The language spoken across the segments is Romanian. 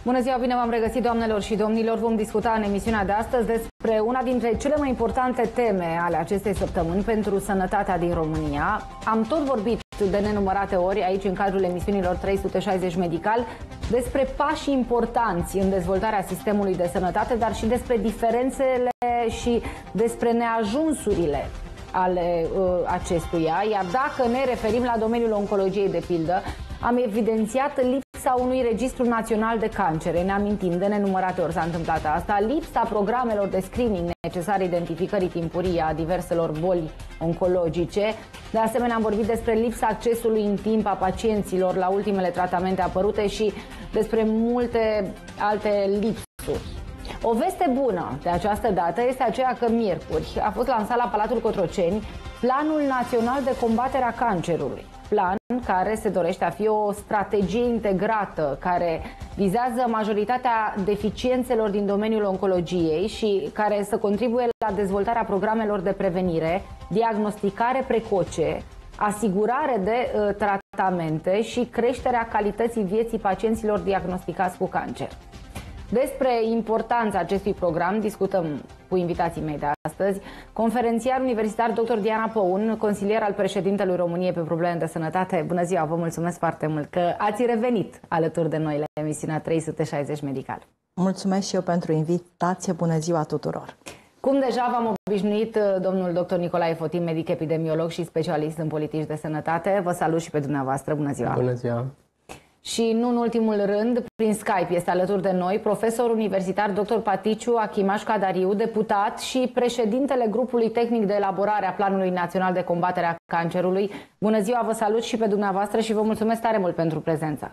Bună ziua, bine v-am regăsit, doamnelor și domnilor. Vom discuta în emisiunea de astăzi despre una dintre cele mai importante teme ale acestei săptămâni pentru sănătatea din România. Am tot vorbit de nenumărate ori aici în cadrul emisiunilor 360 Medical despre pașii importanți în dezvoltarea sistemului de sănătate, dar și despre diferențele și despre neajunsurile ale acestuia. Iar dacă ne referim la domeniul oncologiei, de pildă, am evidențiat lipsa unui registru național de cancere. Ne amintim, de nenumărate ori s-a întâmplat asta, lipsa programelor de screening necesare identificării timpurii a diverselor boli oncologice. De asemenea, am vorbit despre lipsa accesului în timp a pacienților la ultimele tratamente apărute și despre multe alte lipsuri. O veste bună de această dată este aceea că miercuri a fost lansat la Palatul Cotroceni Planul Național de Combatere a Cancerului. Plan care se dorește a fi o strategie integrată care vizează majoritatea deficiențelor din domeniul oncologiei și care să contribuie la dezvoltarea programelor de prevenire, diagnosticare precoce, asigurare de tratamente și creșterea calității vieții pacienților diagnosticați cu cancer. Despre importanța acestui program discutăm cu invitații mei de astăzi, conferențiar universitar dr. Diana Păun, consilier al președintelui României pe probleme de sănătate. Bună ziua, vă mulțumesc foarte mult că ați revenit alături de noi la emisiunea 360 Medical. Mulțumesc și eu pentru invitație, bună ziua tuturor! Cum deja v-am obișnuit, domnul dr. Nicolae Fotin, medic epidemiolog și specialist în politici de sănătate, vă salut și pe dumneavoastră, bună ziua! Bună ziua! Și nu în ultimul rând, prin Skype este alături de noi profesor universitar dr. Paticiu Achimaș Cadariu, deputat și președintele grupului tehnic de elaborare a Planului Național de Combatere a Cancerului. Bună ziua, vă salut și pe dumneavoastră și vă mulțumesc tare mult pentru prezența.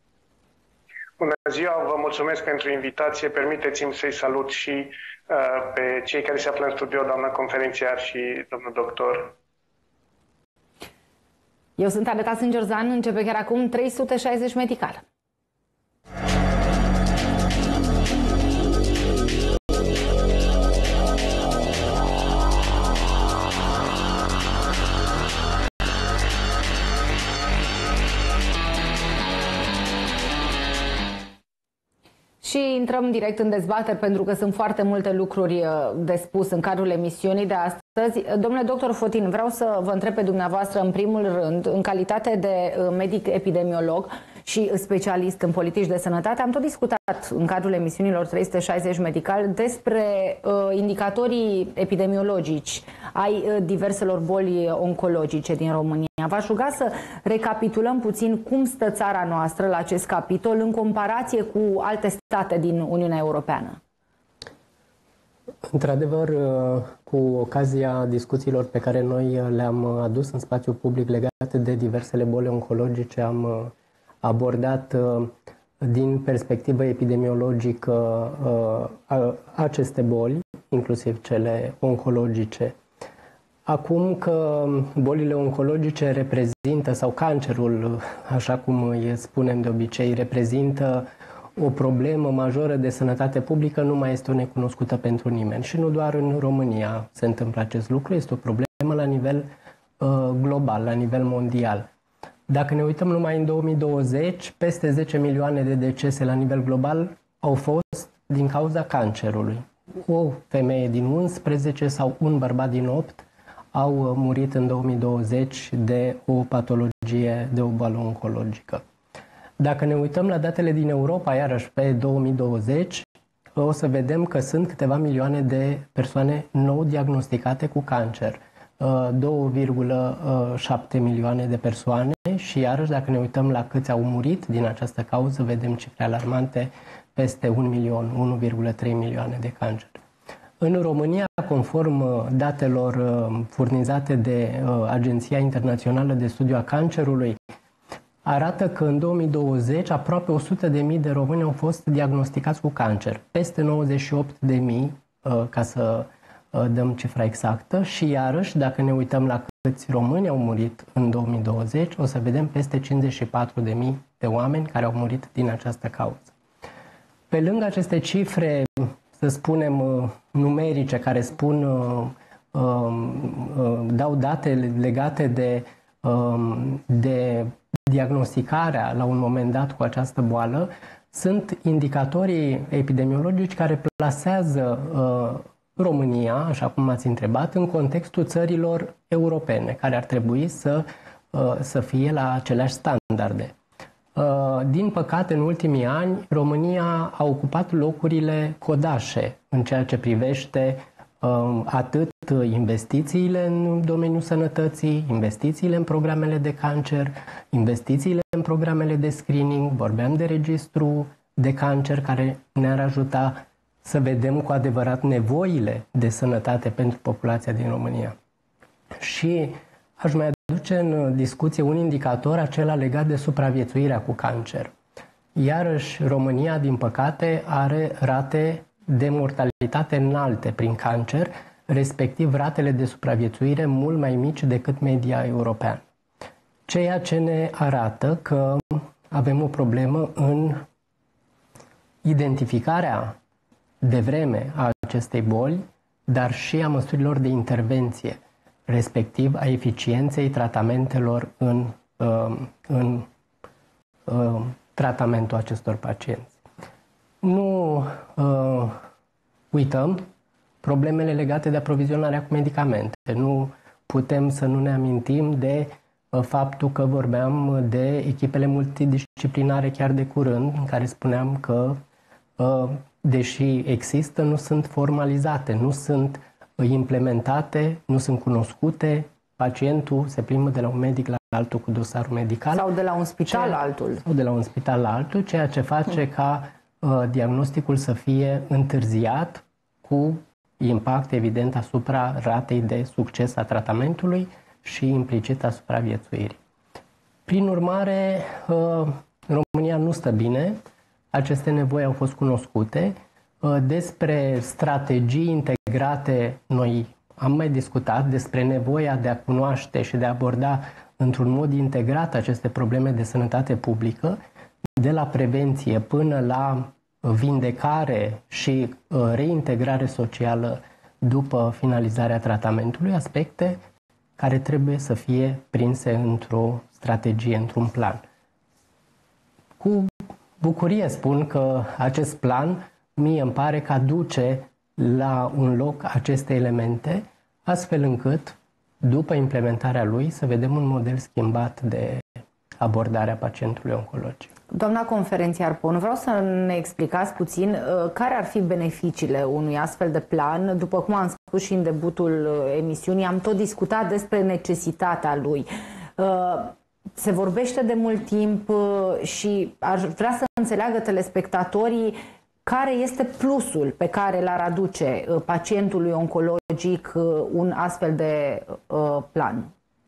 Bună ziua, vă mulțumesc pentru invitație. Permiteți-mi să-i salut și pe cei care se află în studio, doamna conferențiar și domnul doctor. Eu sunt Aneta Sângerzan, începe chiar acum 360 Medical. Și intrăm direct în dezbateri pentru că sunt foarte multe lucruri de spus în cadrul emisiunii de astăzi. Domnule doctor Fotin, vreau să vă întreb pe dumneavoastră în primul rând, în calitate de medic epidemiolog și specialist în politici de sănătate, am tot discutat în cadrul emisiunilor 360 Medical despre indicatorii epidemiologici ai diverselor boli oncologice din România. V-aș ruga să recapitulăm puțin cum stă țara noastră la acest capitol în comparație cu alte state din Uniunea Europeană. Într-adevăr, cu ocazia discuțiilor pe care noi le-am adus în spațiul public legate de diversele boli oncologice, am abordat din perspectivă epidemiologică aceste boli, inclusiv cele oncologice. Acum că bolile oncologice reprezintă, sau cancerul, așa cum îi spunem de obicei, reprezintă o problemă majoră de sănătate publică, nu mai este o necunoscută pentru nimeni. Și nu doar în România se întâmplă acest lucru, este o problemă la nivel global, la nivel mondial. Dacă ne uităm numai în 2020, peste 10 milioane de decese la nivel global au fost din cauza cancerului. O femeie din 11 sau un bărbat din 8 au murit în 2020 de o patologie, de o boală oncologică. Dacă ne uităm la datele din Europa, iarăși pe 2020, o să vedem că sunt câteva milioane de persoane nou diagnosticate cu cancer. 2,7 milioane de persoane și iarăși dacă ne uităm la câți au murit din această cauză, vedem cifre alarmante, peste 1 milion, 1,3 milioane de cancer. În România, conform datelor furnizate de Agenția Internațională de Studiu a Cancerului, arată că în 2020 aproape 100.000 de români au fost diagnosticați cu cancer, peste 98.000, ca să dăm cifra exactă, și iarăși, dacă ne uităm la câți români au murit în 2020, o să vedem peste 54.000 de oameni care au murit din această cauză. Pe lângă aceste cifre, să spunem, numerice, care spun, dau date legate de diagnosticarea la un moment dat cu această boală, sunt indicatorii epidemiologici care plasează România, așa cum m-ați întrebat, în contextul țărilor europene, care ar trebui să fie la aceleași standarde. Din păcate, în ultimii ani, România a ocupat locurile codașe în ceea ce privește atât investițiile în domeniul sănătății, investițiile în programele de cancer, investițiile în programele de screening, vorbeam de registru de cancer care ne-ar ajuta să vedem cu adevărat nevoile de sănătate pentru populația din România. Și aș mai aduce în discuție un indicator, acela legat de supraviețuirea cu cancer. Iarăși, România, din păcate, are rate de mortalitate înalte prin cancer, respectiv ratele de supraviețuire mult mai mici decât media europeană. Ceea ce ne arată că avem o problemă în identificarea devreme a acestei boli, dar și a măsurilor de intervenție, respectiv a eficienței tratamentelor în tratamentul acestor pacienți. Nu uităm problemele legate de aprovizionarea cu medicamente. Nu putem să nu ne amintim de faptul că vorbeam de echipele multidisciplinare chiar de curând, în care spuneam că, deși există, nu sunt formalizate, nu sunt implementate, nu sunt cunoscute. Pacientul se plimbă de la un medic la altul cu dosarul medical. Sau de la un spital la altul. Sau de la un spital la altul, ceea ce face ca diagnosticul să fie întârziat, cu impact evident asupra ratei de succes a tratamentului și implicit asupra viețuirii. Prin urmare, România nu stă bine, aceste nevoi au fost cunoscute. Despre strategii integrate noi am mai discutat, despre nevoia de a cunoaște și de a aborda într-un mod integrat aceste probleme de sănătate publică, de la prevenție până la vindecare și reintegrare socială după finalizarea tratamentului, aspecte care trebuie să fie prinse într-o strategie, într-un plan. Cu bucurie spun că acest plan mie îmi pare că aduce la un loc aceste elemente, astfel încât, după implementarea lui, să vedem un model schimbat de abordarea pacientului oncologic. Doamna conferențiar Pon, vreau să ne explicați puțin care ar fi beneficiile unui astfel de plan. După cum am spus și în debutul emisiunii, am tot discutat despre necesitatea lui. Se vorbește de mult timp și aș vrea să înțeleagă telespectatorii care este plusul pe care l-ar aduce pacientului oncologic un astfel de plan.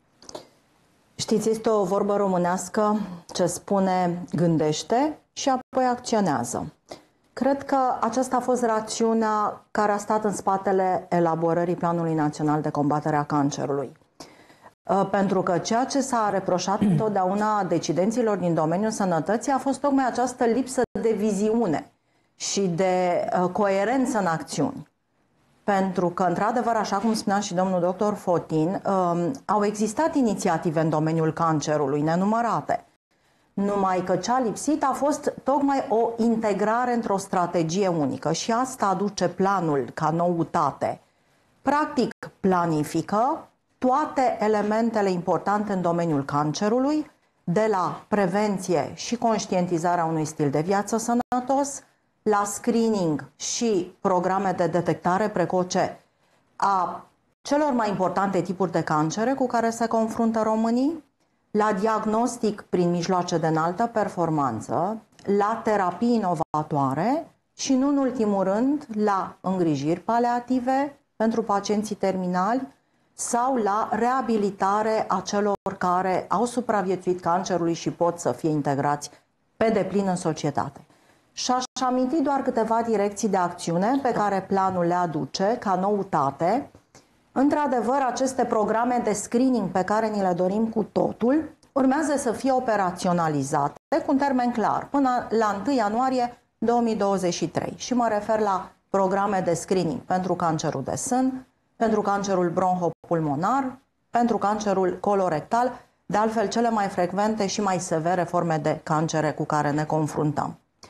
Știți, este o vorbă românească ce spune gândește și apoi acționează. Cred că aceasta a fost rațiunea care a stat în spatele elaborării Planului Național de Combatere a Cancerului. Pentru că ceea ce s-a reproșat întotdeauna decidenților din domeniul sănătății a fost tocmai această lipsă de viziune și de coerență în acțiuni. Pentru că, într-adevăr, așa cum spunea și domnul doctor Fotin, au existat inițiative în domeniul cancerului, nenumărate. Numai că ce a lipsit a fost tocmai o integrare într-o strategie unică și asta aduce planul ca noutate. Practic, planifică toate elementele importante în domeniul cancerului, de la prevenție și conștientizarea unui stil de viață sănătos, la screening și programe de detectare precoce a celor mai importante tipuri de cancere cu care se confruntă românii, la diagnostic prin mijloace de înaltă performanță, la terapii inovatoare și, nu în ultimul rând, la îngrijiri paliative pentru pacienții terminali sau la reabilitare a celor care au supraviețuit cancerului și pot să fie integrați pe deplin în societate. Și aș aminti doar câteva direcții de acțiune pe care planul le aduce ca noutate. Într-adevăr, aceste programe de screening pe care ni le dorim cu totul urmează să fie operaționalizate cu un termen clar, până la 1 ianuarie 2023. Și mă refer la programe de screening pentru cancerul de sân, pentru cancerul bronhopulmonar, pentru cancerul colorectal, de altfel cele mai frecvente și mai severe forme de cancere cu care ne confruntăm.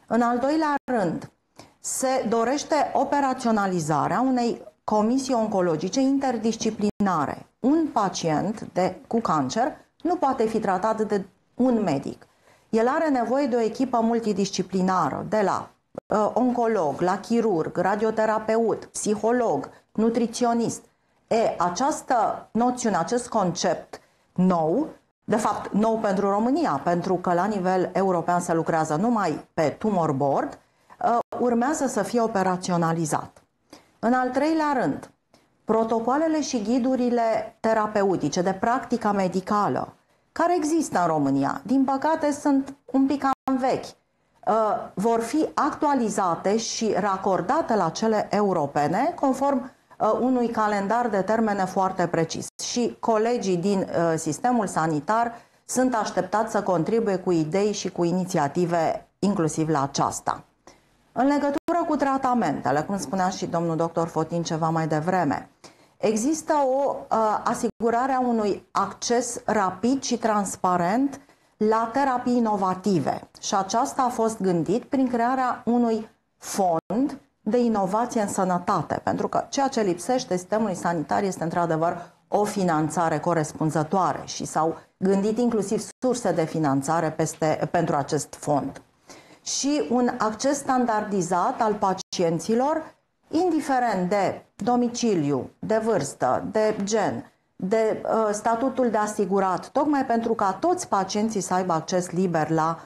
În al doilea rând, se dorește operaționalizarea unei comisii oncologice interdisciplinare. Un pacient cu cancer nu poate fi tratat de un medic. El are nevoie de o echipă multidisciplinară, de la oncolog, la chirurg, radioterapeut, psiholog, nutriționist. Această noțiune, acest concept nou, de fapt nou pentru România, pentru că la nivel european se lucrează numai pe tumor board, urmează să fie operaționalizat. În al treilea rând, protocoalele și ghidurile terapeutice de practică medicală, care există în România, din păcate sunt un pic cam vechi, vor fi actualizate și racordate la cele europene conform unui calendar de termene foarte precis. Și colegii din sistemul sanitar sunt așteptați să contribuie cu idei și cu inițiative inclusiv la aceasta. În legătură cu tratamentele, cum spunea și domnul doctor Fotin ceva mai devreme, există o asigurare a unui acces rapid și transparent la terapii inovative și aceasta a fost gândit prin crearea unui fond de inovație în sănătate, pentru că ceea ce lipsește sistemului sanitar este într-adevăr o finanțare corespunzătoare și s-au gândit inclusiv surse de finanțare pentru acest fond. Și un acces standardizat al pacienților, indiferent de domiciliu, de vârstă, de gen, de statutul de asigurat, tocmai pentru ca toți pacienții să aibă acces liber la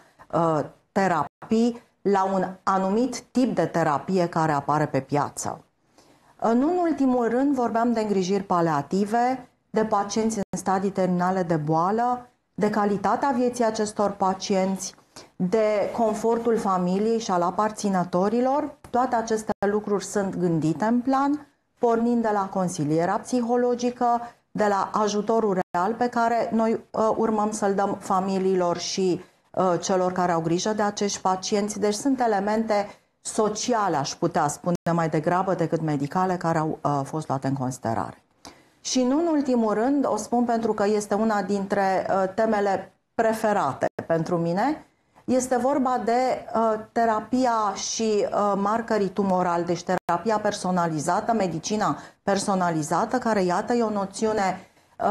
terapii, la un anumit tip de terapie care apare pe piață. Nu în ultimul rând vorbeam de îngrijiri paliative, de pacienți în stadii terminale de boală, de calitatea vieții acestor pacienți, de confortul familiei și al aparținătorilor. Toate aceste lucruri sunt gândite în plan, pornind de la consilierea psihologică, de la ajutorul real pe care noi urmăm să-l dăm familiilor și celor care au grijă de acești pacienți. Deci sunt elemente sociale, aș putea spune mai degrabă decât medicale, care au fost luate în considerare. Și nu în ultimul rând, o spun pentru că este una dintre temele preferate pentru mine, este vorba de terapia și markerii tumorali, deci terapia personalizată, medicina personalizată, care, iată, e o noțiune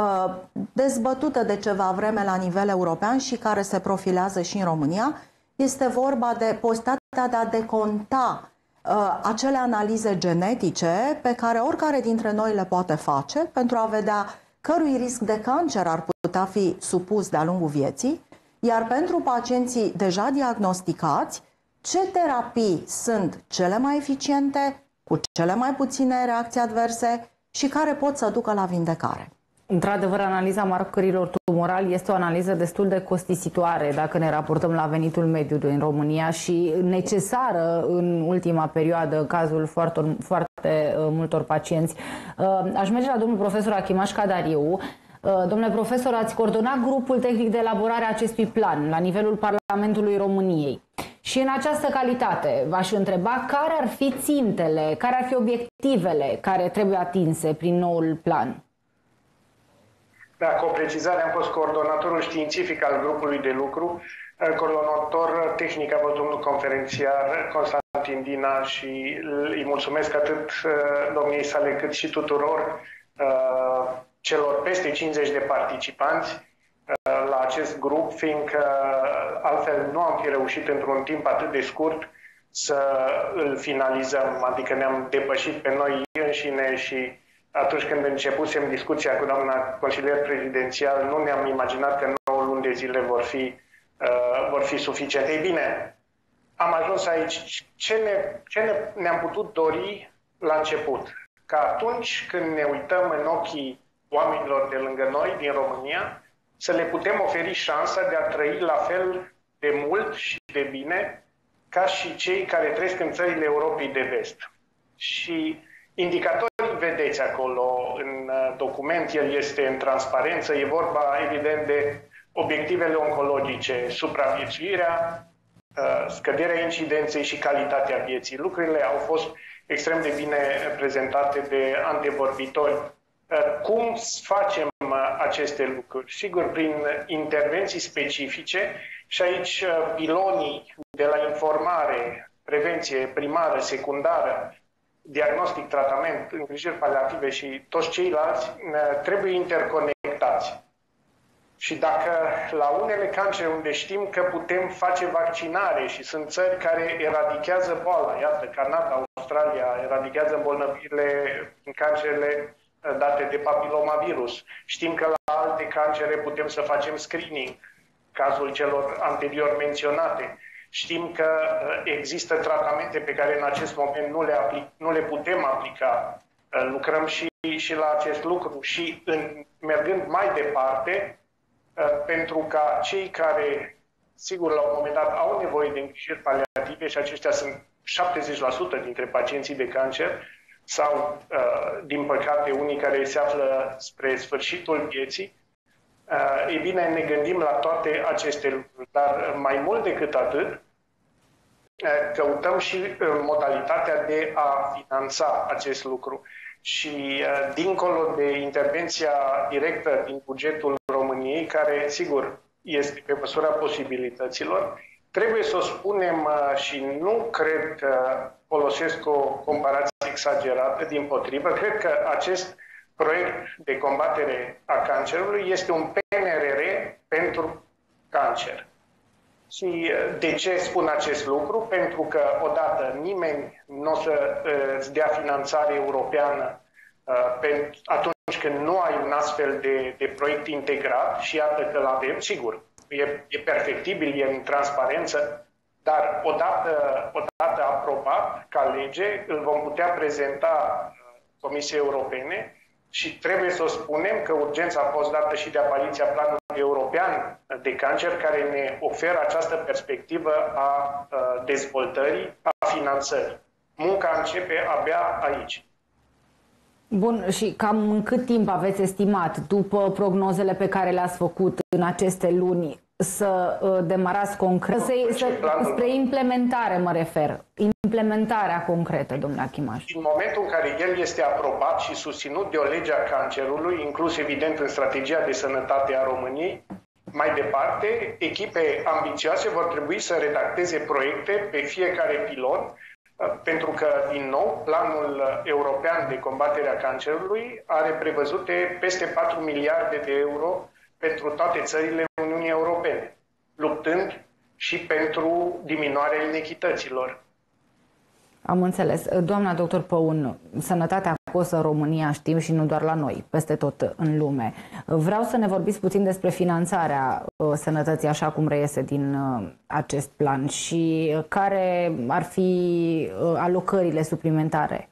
dezbătută de ceva vreme la nivel european și care se profilează și în România. Este vorba de posibilitatea de a deconta acele analize genetice pe care oricare dintre noi le poate face pentru a vedea cărui risc de cancer ar putea fi supus de-a lungul vieții, iar pentru pacienții deja diagnosticați, ce terapii sunt cele mai eficiente, cu cele mai puține reacții adverse și care pot să ducă la vindecare. Într-adevăr, analiza marcărilor tumorali este o analiză destul de costisitoare dacă ne raportăm la venitul mediu din România și necesară în ultima perioadă în cazul foarte multor pacienți. Aș merge la domnul profesor Achimaș Cadariu. Domnule profesor, ați coordonat grupul tehnic de elaborare a acestui plan la nivelul Parlamentului României. Și în această calitate v-aș întreba care ar fi țintele, care ar fi obiectivele care trebuie atinse prin noul plan? Da, cu o precizare, am fost coordonatorul științific al grupului de lucru, coordonator tehnic a fost domnul conferențiar Constantin Dina și îi mulțumesc atât domniei sale cât și tuturor celor peste 50 de participanți la acest grup, fiindcă altfel nu am fi reușit într-un timp atât de scurt să îl finalizăm, adică ne-am depășit pe noi înșine și atunci când începusem discuția cu doamna consilier prezidențial, nu ne-am imaginat că 9 luni de zile vor fi suficiente. Ei bine, am ajuns aici. Ce ne-am putut dori la început? Că atunci când ne uităm în ochii oamenilor de lângă noi, din România, să le putem oferi șansa de a trăi la fel de mult și de bine ca și cei care trăiesc în țările Europei de Vest. Și indicatorii vedeți acolo în document, el este în transparență, e vorba evident de obiectivele oncologice, supraviețuirea, scăderea incidenței și calitatea vieții. Lucrurile au fost extrem de bine prezentate de antevorbitori. Cum facem aceste lucruri? Sigur, prin intervenții specifice și aici pilonii de la informare, prevenție primară, secundară, diagnostic, tratament, îngrijiri paliative și toți ceilalți trebuie interconectați. Și dacă la unele cancere unde știm că putem face vaccinare și sunt țări care eradichează boala, iată, Canada, Australia, eradichează îmbolnăvirile în cancerele date de papilomavirus. Știm că la alte cancere putem să facem screening, cazul celor anterior menționate. Știm că există tratamente pe care în acest moment nu le putem aplica. Lucrăm și la acest lucru și mergând mai departe, pentru ca cei care, sigur, la un moment dat au nevoie de îngrijiri paliative și aceștia sunt 70% dintre pacienții de cancer sau, din păcate, unii care se află spre sfârșitul vieții, ei bine, ne gândim la toate aceste lucruri, dar mai mult decât atât, căutăm și modalitatea de a finanța acest lucru. Și dincolo de intervenția directă din bugetul României, care, sigur, este pe măsura posibilităților, trebuie să o spunem și nu cred că folosesc o comparație exagerată, dimpotrivă, cred că acest proiect de combatere a cancerului este un PNRR pentru cancer. Și de ce spun acest lucru? Pentru că, odată, nimeni nu o să îți dea finanțare europeană atunci când nu ai un astfel de proiect integrat și iată că l-avem, sigur, e perfectibil, e în transparență, dar odată aprobat ca lege, îl vom putea prezenta Comisiei Europene și trebuie să o spunem că urgența a fost dată și de apariția Planului European de Cancer, care ne oferă această perspectivă a dezvoltării, a finanțării. Munca începe abia aici. Bun, și cam în cât timp aveți estimat, după prognozele pe care le-ați făcut în aceste luni, să demarați concret, spre implementare mă refer, implementarea concretă, domnule Achimaș? În momentul în care el este aprobat și susținut de o lege a cancerului, inclus evident în strategia de sănătate a României, mai departe, echipe ambițioase vor trebui să redacteze proiecte pe fiecare pilon, pentru că, din nou, Planul European de Combatere a Cancerului are prevăzute peste 4 miliarde de euro pentru toate țările Uniunii Europene, luptând și pentru diminuarea inechităților. Am înțeles. Doamna doctor Păun, sănătatea costă în România, știm, și nu doar la noi, peste tot în lume. Vreau să ne vorbiți puțin despre finanțarea sănătății, așa cum reiese din acest plan, și care ar fi alocările suplimentare.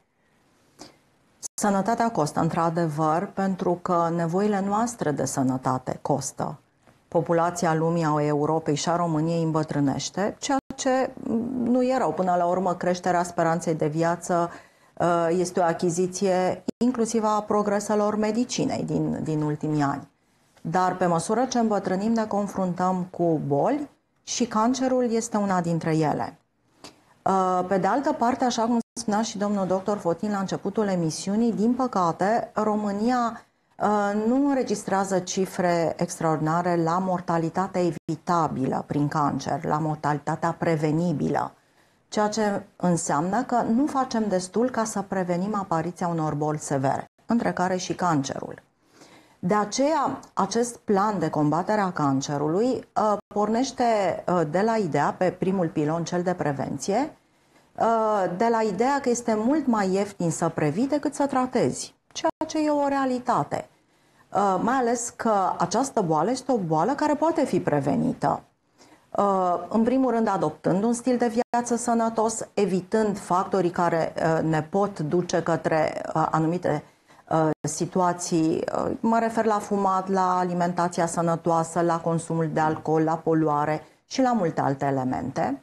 Sănătatea costă, într-adevăr, pentru că nevoile noastre de sănătate costă. Populația lumii, a Europei și a României îmbătrânește, ceea ce nu e rău. Până la urmă, creșterea speranței de viață este o achiziție inclusiv a progreselor medicinei din ultimii ani. Dar pe măsură ce îmbătrânim, ne confruntăm cu boli și cancerul este una dintre ele. Pe de altă parte, așa cum spunea și domnul doctor Fotin la începutul emisiunii, din păcate, România nu înregistrează cifre extraordinare la mortalitatea evitabilă prin cancer, la mortalitatea prevenibilă, ceea ce înseamnă că nu facem destul ca să prevenim apariția unor boli severe, între care și cancerul. De aceea, acest plan de combatere a cancerului pornește de la ideea, pe primul pilon, cel de prevenție, de la ideea că este mult mai ieftin să previi decât să tratezi, ceea ce e o realitate. Mai ales că această boală este o boală care poate fi prevenită. În primul rând, adoptând un stil de viață sănătos, evitând factorii care ne pot duce către anumite situații. Mă refer la fumat, la alimentația sănătoasă, la consumul de alcool, la poluare și la multe alte elemente.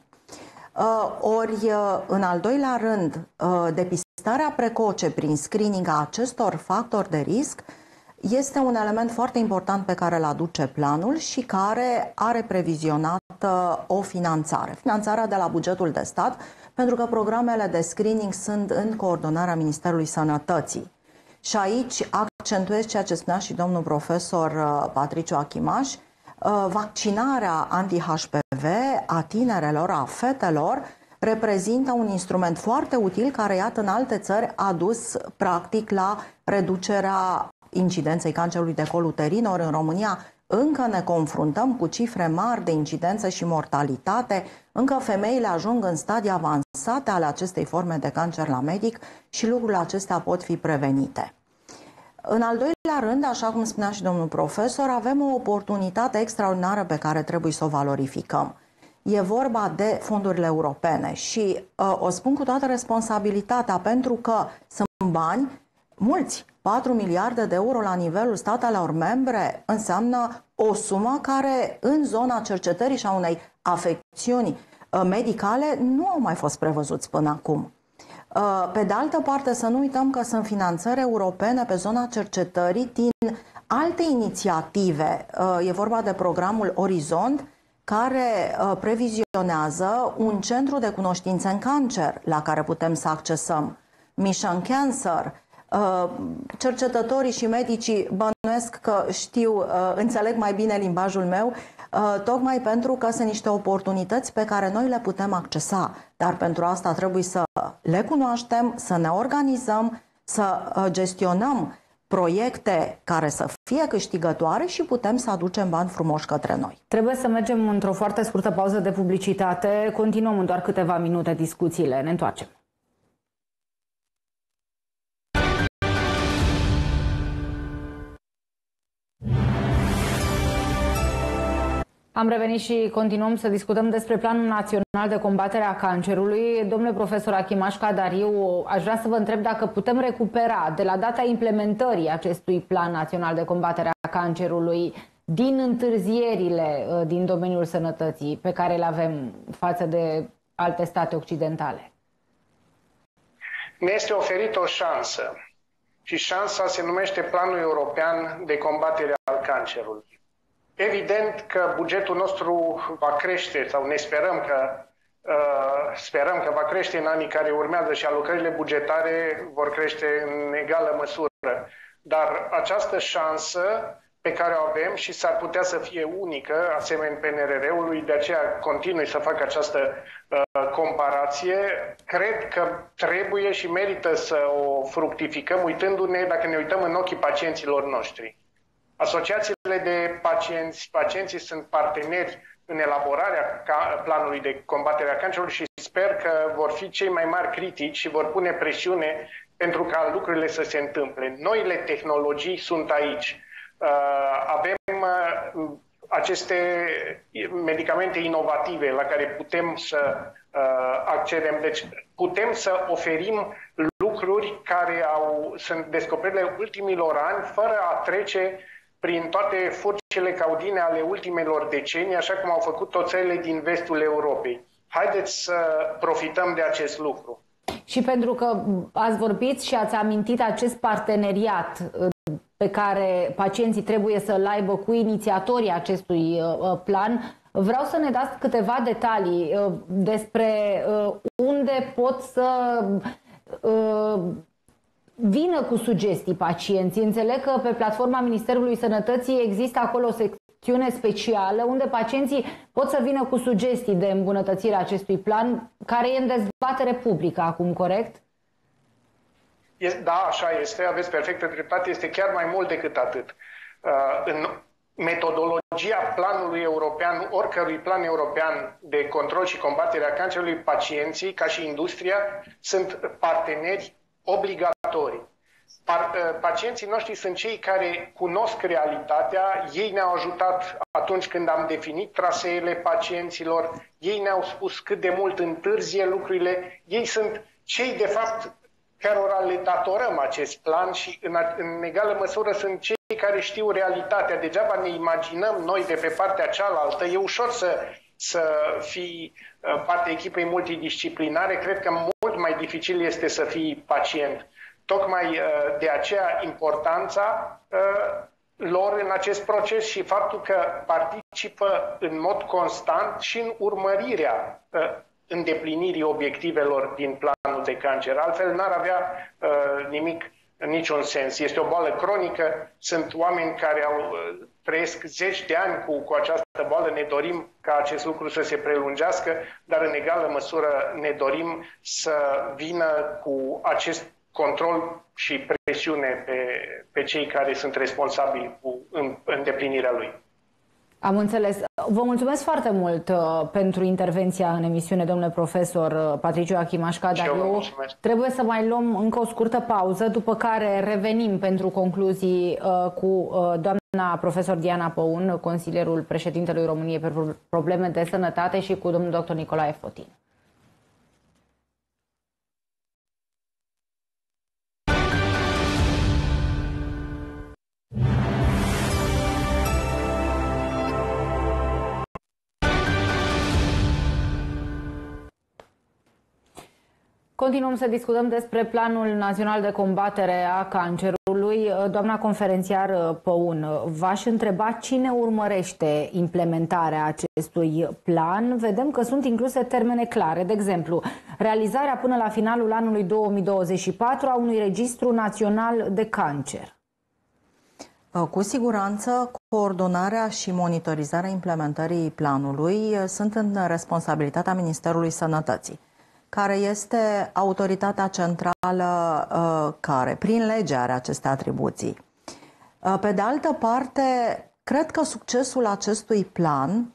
Ori, în al doilea rând, depistarea precoce prin screening a acestor factori de risc este un element foarte important pe care îl aduce planul și care are previzionat o finanțare. Finanțarea de la bugetul de stat, pentru că programele de screening sunt în coordonarea Ministerului Sănătății. Și aici accentuez ceea ce spunea și domnul profesor Patriciu Achimaș, vaccinarea anti-HPV a tinerelor, a fetelor, reprezintă un instrument foarte util care, iată, în alte țări a dus practic la reducerea incidenței cancerului de col uterin, ori în România încă ne confruntăm cu cifre mari de incidență și mortalitate, încă femeile ajung în stadii avansate ale acestei forme de cancer la medic și lucrurile acestea pot fi prevenite. În al doilea rând, așa cum spunea și domnul profesor, avem o oportunitate extraordinară pe care trebuie să o valorificăm. E vorba de fondurile europene și o spun cu toată responsabilitatea pentru că sunt bani mulți. 4 miliarde de euro la nivelul statelor membre înseamnă o sumă care în zona cercetării și a unei afecțiuni medicale nu au mai fost prevăzuți până acum. Pe de altă parte, să nu uităm că sunt finanțări europene pe zona cercetării din alte inițiative. E vorba de programul Orizont, care previzionează un centru de cunoștințe în cancer la care putem să accesăm. Mission Cancer. Cercetătorii și medicii bănuiesc că știu, înțeleg mai bine limbajul meu, tocmai pentru că sunt niște oportunități pe care noi le putem accesa. Dar pentru asta trebuie să le cunoaștem, să ne organizăm, să gestionăm proiecte care să fie câștigătoare și putem să aducem bani frumoși către noi. Trebuie să mergem într-o foarte scurtă pauză de publicitate. Continuăm în doar câteva minute discuțiile. Ne întoarcem. Am revenit și continuăm să discutăm despre Planul Național de Combatere a Cancerului. Domnule profesor Achimaș Cadariu, aș vrea să vă întreb dacă putem recupera de la data implementării acestui Plan Național de Combatere a Cancerului din întârzierile din domeniul sănătății pe care le avem față de alte state occidentale. Ne este oferită o șansă și șansa se numește Planul European de Combatere al Cancerului. Evident că bugetul nostru va crește sau ne sperăm că va crește în anii care urmează și alocările bugetare vor crește în egală măsură. Dar această șansă pe care o avem și s-ar putea să fie unică, asemenea PNRR-ului, de aceea continui să fac această comparație, cred că trebuie și merită să o fructificăm uitându-ne, dacă ne uităm în ochii pacienților noștri. Asociațiile de pacienți, pacienții sunt parteneri în elaborarea planului de combatere a cancerului și sper că vor fi cei mai mari critici și vor pune presiune pentru ca lucrurile să se întâmple. Noile tehnologii sunt aici. Avem aceste medicamente inovative la care putem să accedem. Deci putem să oferim lucruri care sunt descoperirile ultimilor ani fără a trece prin toate furcile caudine ale ultimelor decenii, așa cum au făcut toți țările din vestul Europei. Haideți să profităm de acest lucru. Și pentru că ați vorbit și ați amintit acest parteneriat pe care pacienții trebuie să-l aibă cu inițiatorii acestui plan, vreau să ne dați câteva detalii despre unde pot să vină cu sugestii pacienții. Înțeleg că pe platforma Ministerului Sănătății există acolo o secțiune specială unde pacienții pot să vină cu sugestii de îmbunătățire a acestui plan, care e în dezbatere publică acum, corect? Da, așa este, aveți perfectă dreptate, este chiar mai mult decât atât. În metodologia planului european, oricărui plan european de control și combatere a cancerului, pacienții, ca și industria, sunt parteneri obligatorii. Pacienții noștri sunt cei care cunosc realitatea, ei ne-au ajutat atunci când am definit traseele pacienților, ei ne-au spus cât de mult întârzie lucrurile, ei sunt cei, de fapt, cărora le datorăm acest plan și în egală măsură sunt cei care știu realitatea. Degeaba ne imaginăm noi de pe partea cealaltă. E ușor să fii partea echipei multidisciplinare. Cred că mult mai dificil este să fii pacient. Tocmai de aceea importanța lor în acest proces și faptul că participă în mod constant și în urmărirea îndeplinirii obiectivelor din planul de cancer. Altfel n-ar avea nimic niciun sens. Este o boală cronică, sunt oameni care trăiesc zeci de ani cu această boală, ne dorim ca acest lucru să se prelungească, dar în egală măsură ne dorim să vină cu acest control și presiune pe cei care sunt responsabili cu îndeplinirea lui. Am înțeles. Vă mulțumesc foarte mult pentru intervenția în emisiune, domnule profesor Patriciu Achimașca, dar eu trebuie să mai luăm încă o scurtă pauză, după care revenim pentru concluzii cu doamna profesor Diana Păun, consilierul președintelui României pentru probleme de sănătate, și cu domnul dr. Nicolae Fotin. Continuăm să discutăm despre Planul Național de Combatere a Cancerului. Doamna conferențiar Păun, v-aș întreba cine urmărește implementarea acestui plan. Vedem că sunt incluse termene clare, de exemplu, realizarea până la finalul anului 2024 a unui registru național de cancer. Cu siguranță, coordonarea și monitorizarea implementării planului sunt în responsabilitatea Ministerului Sănătății, care este autoritatea centrală care, prin lege, are aceste atribuții. Pe de altă parte, cred că succesul acestui plan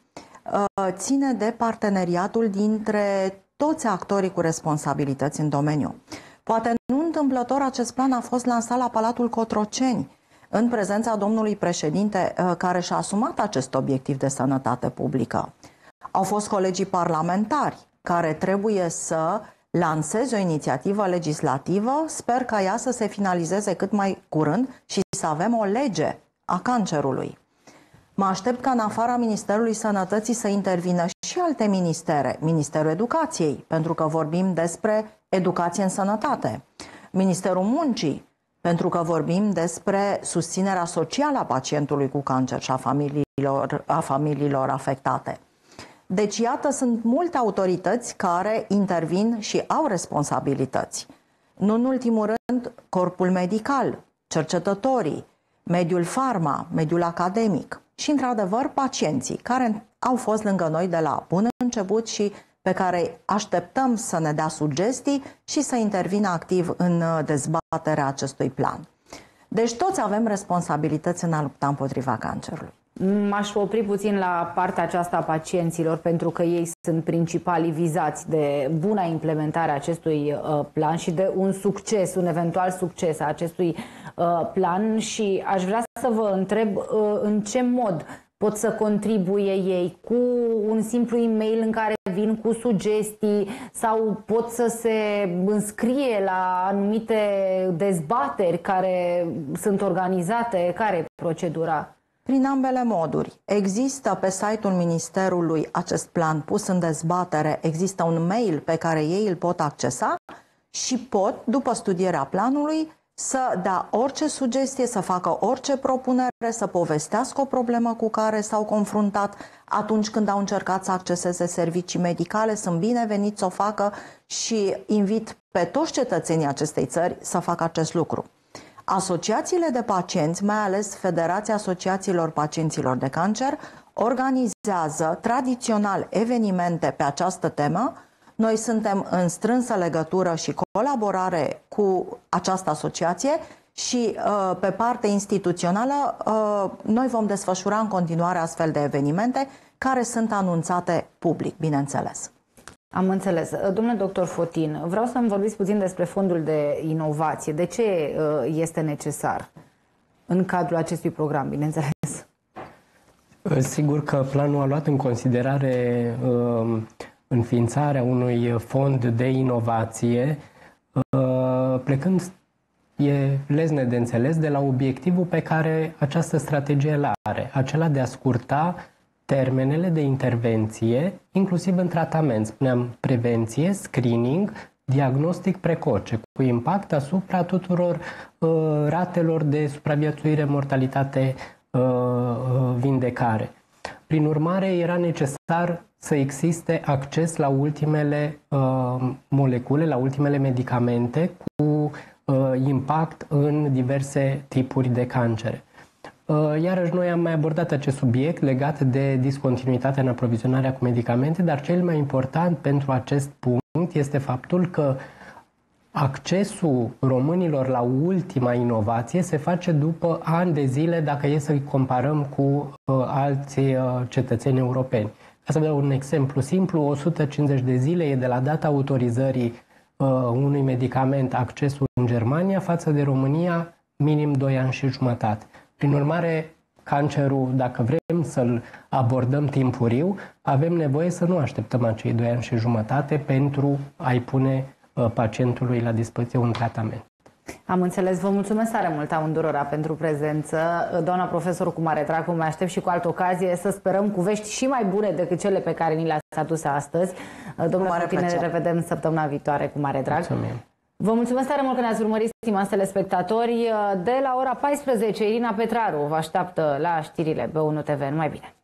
ține de parteneriatul dintre toți actorii cu responsabilități în domeniu. Poate nu întâmplător acest plan a fost lansat la Palatul Cotroceni, în prezența domnului președinte care și-a asumat acest obiectiv de sănătate publică. Au fost colegii parlamentari care trebuie să lanseze o inițiativă legislativă, sper ca ea să se finalizeze cât mai curând și să avem o lege a cancerului. Mă aștept ca în afara Ministerului Sănătății să intervină și alte ministere, Ministerul Educației, pentru că vorbim despre educație în sănătate, Ministerul Muncii, pentru că vorbim despre susținerea socială a pacientului cu cancer și a familiilor afectate. Deci, iată, sunt multe autorități care intervin și au responsabilități. Nu în ultimul rând, corpul medical, cercetătorii, mediul farma, mediul academic și, într-adevăr, pacienții care au fost lângă noi de la bun început și pe care așteptăm să ne dea sugestii și să intervină activ în dezbaterea acestui plan. Deci toți avem responsabilități în a lupta împotriva cancerului. M-aș opri puțin la partea aceasta a pacienților, pentru că ei sunt principalii vizați de buna implementare a acestui plan și de un succes, un eventual succes a acestui plan, și aș vrea să vă întreb în ce mod pot să contribuie ei, cu un simplu e-mail în care vin cu sugestii, sau pot să se înscrie la anumite dezbateri care sunt organizate? Care e procedura? Prin ambele moduri. Există pe site-ul Ministerului acest plan pus în dezbatere, există un mail pe care ei îl pot accesa și pot, după studierea planului, să dea orice sugestie, să facă orice propunere, să povestească o problemă cu care s-au confruntat atunci când au încercat să acceseze servicii medicale. Sunt bineveniți să o facă și invit pe toți cetățenii acestei țări să facă acest lucru. Asociațiile de pacienți, mai ales Federația Asociațiilor Pacienților de Cancer, organizează tradițional evenimente pe această temă. Noi suntem în strânsă legătură și colaborare cu această asociație și pe partea instituțională noi vom desfășura în continuare astfel de evenimente care sunt anunțate public, bineînțeles. Am înțeles. Domnule doctor Fotin, vreau să-mi vorbiți puțin despre fondul de inovație. De ce este necesar în cadrul acestui program, bineînțeles? Sigur că planul a luat în considerare înființarea unui fond de inovație, plecând, e lezne de înțeles, de la obiectivul pe care această strategie îl are, acela de a scurta termenele de intervenție, inclusiv în tratament. Spuneam prevenție, screening, diagnostic precoce, cu impact asupra tuturor ratelor de supraviețuire, mortalitate, vindecare. Prin urmare, era necesar să existe acces la ultimele molecule, la ultimele medicamente cu impact în diverse tipuri de cancere. Iarăși noi am mai abordat acest subiect legat de discontinuitatea în aprovizionarea cu medicamente, dar cel mai important pentru acest punct este faptul că accesul românilor la ultima inovație se face după ani de zile dacă e să-i comparăm cu alții cetățeni europeni. Ca să vă dau un exemplu simplu, 150 de zile e de la data autorizării unui medicament accesul în Germania față de România minim 2 ani și jumătate. Prin urmare, cancerul, dacă vrem să-l abordăm timpuriu, avem nevoie să nu așteptăm acei 2 ani și jumătate pentru a-i pune pacientului la dispoziție un tratament. Am înțeles. Vă mulțumesc tare mult amândurora pentru prezență. Doamna profesor, cu mare drag, vă mai aștept și cu altă ocazie, să sperăm cu vești și mai bune decât cele pe care ni le-ați adus astăzi. Domnule Putin, ne revedem săptămâna viitoare, cu mare drag. Mulțumim. Vă mulțumesc tare mult că ne-ați urmărit, stimați telespectatori. De la ora 14, Irina Petraru vă așteaptă la știrile B1 TV. Numai bine!